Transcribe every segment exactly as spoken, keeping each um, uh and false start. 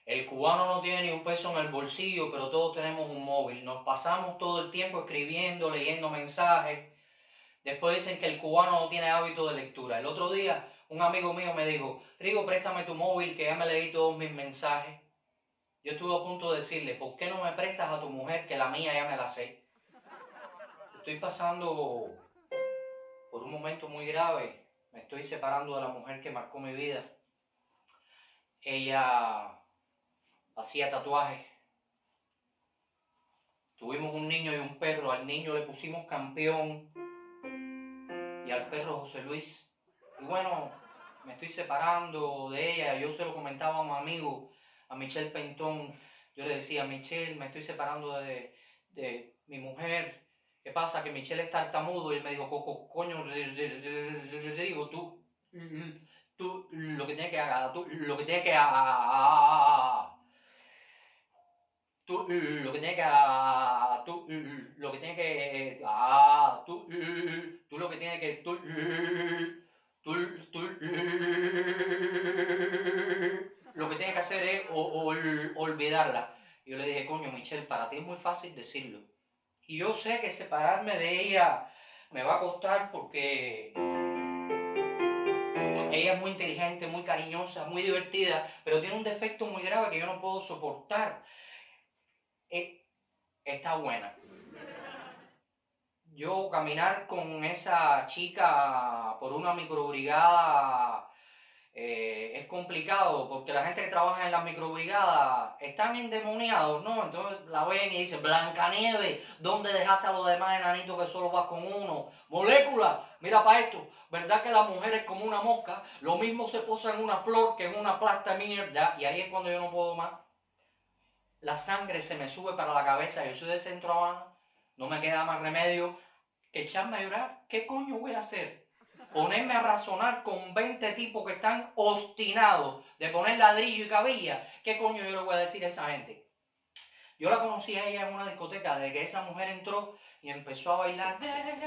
El cubano no tiene ni un peso en el bolsillo, pero todos tenemos un móvil. Nos pasamos todo el tiempo escribiendo, leyendo mensajes. Después dicen que el cubano no tiene hábito de lectura. El otro día un amigo mío me dijo, Rigo, préstame tu móvil que ya me leí todos mis mensajes. Yo estuve a punto de decirle, ¿por qué no me prestas a tu mujer que la mía ya me la sé? Estoy pasando por un momento muy grave. Me estoy separando de la mujer que marcó mi vida. Ella hacía tatuajes. Tuvimos un niño y un perro. Al niño le pusimos Campeón y al perro José Luis. Y bueno, me estoy separando de ella. Yo se lo comentaba a un amigo, a Michelle Pentón. Yo le decía, Michelle, me estoy separando de, de mi mujer. ¿Qué pasa? Que Michelle es tartamudo. Y él me dijo, co coño, digo, tú, tú, lo que tienes que hacer, tú, lo que tienes que hacer, tú, lo que tienes que hacer, tú, lo que tienes que, ah, tú, tú lo que tienes que, tú, tú, tú, lo que tienes que hacer es ol, olvidarla. Y yo le dije, coño, Michelle, para ti es muy fácil decirlo. Y yo sé que separarme de ella me va a costar porque ella es muy inteligente, muy cariñosa, muy divertida, pero tiene un defecto muy grave que yo no puedo soportar. Eh, está buena. Yo caminar con esa chica por una microbrigada eh, es complicado porque la gente que trabaja en las microbrigadas están endemoniados, ¿no? Entonces la ven y dicen, Blancanieves, ¿dónde dejaste a los demás enanitos que solo vas con uno? Molécula, mira para esto, ¿verdad que la mujer es como una mosca? Lo mismo se posa en una flor que en una plasta de mierda, y ahí es cuando yo no puedo más. La sangre se me sube para la cabeza, yo soy de Centro Habana, no me queda más remedio que echarme a llorar. ¿Qué coño voy a hacer? Ponerme a razonar con veinte tipos que están obstinados de poner ladrillo y cabilla. ¿Qué coño yo le voy a decir a esa gente? Yo la conocí a ella en una discoteca, desde que esa mujer entró y empezó a bailar.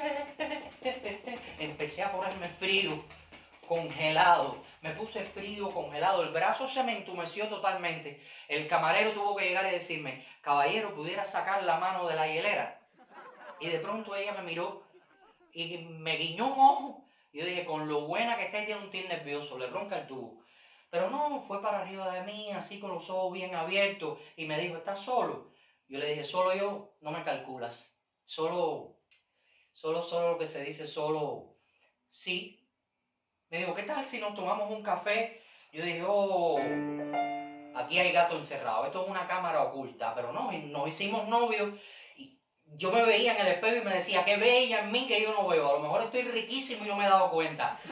Empecé a ponerme frío, congelado. Me puse frío, congelado. El brazo se me entumeció totalmente. El camarero tuvo que llegar y decirme, caballero, ¿pudiera sacar la mano de la hielera? Y de pronto ella me miró y me guiñó un ojo. Y yo dije, con lo buena que está, tiene un tic nervioso, le ronca el tubo. Pero no, fue para arriba de mí, así con los ojos bien abiertos, y me dijo, ¿estás solo? Yo le dije, solo yo, no me calculas. Solo, solo, solo lo que se dice solo, sí. Me dijo, ¿qué tal si nos tomamos un café? Yo dije, oh, aquí hay gato encerrado, esto es una cámara oculta. Pero no, nos hicimos novios. Yo me veía en el espejo y me decía, qué bella en mí que yo no veo. A lo mejor estoy riquísimo y no me he dado cuenta.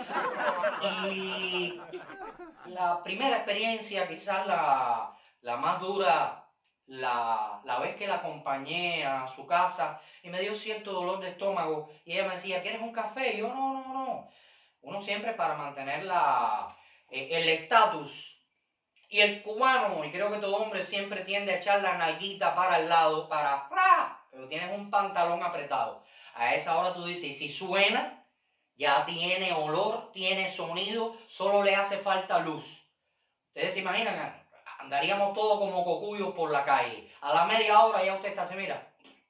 Y la primera experiencia, quizás la, la más dura, la, la vez que la acompañé a su casa y me dio cierto dolor de estómago. Y ella me decía, ¿quieres un café? Y yo, no, no, no. Uno siempre para mantener la, eh, el estatus. Y el cubano, y creo que todo hombre siempre tiende a echar la nalguita para el lado, para... ¡ah! Pero tienes un pantalón apretado. A esa hora tú dices, y si suena, ya tiene olor, tiene sonido, solo le hace falta luz. Ustedes se imaginan, andaríamos todos como cocuyos por la calle. A la media hora ya usted está así, mira.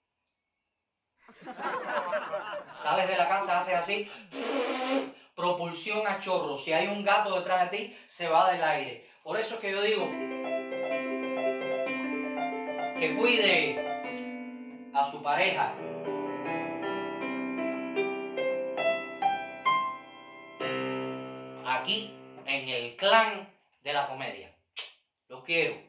Sales de la casa, haces así, propulsión a chorro. Si hay un gato detrás de ti, se va del aire. Por eso es que yo digo que cuide a su pareja. Aquí, en el clan de la comedia. Los quiero.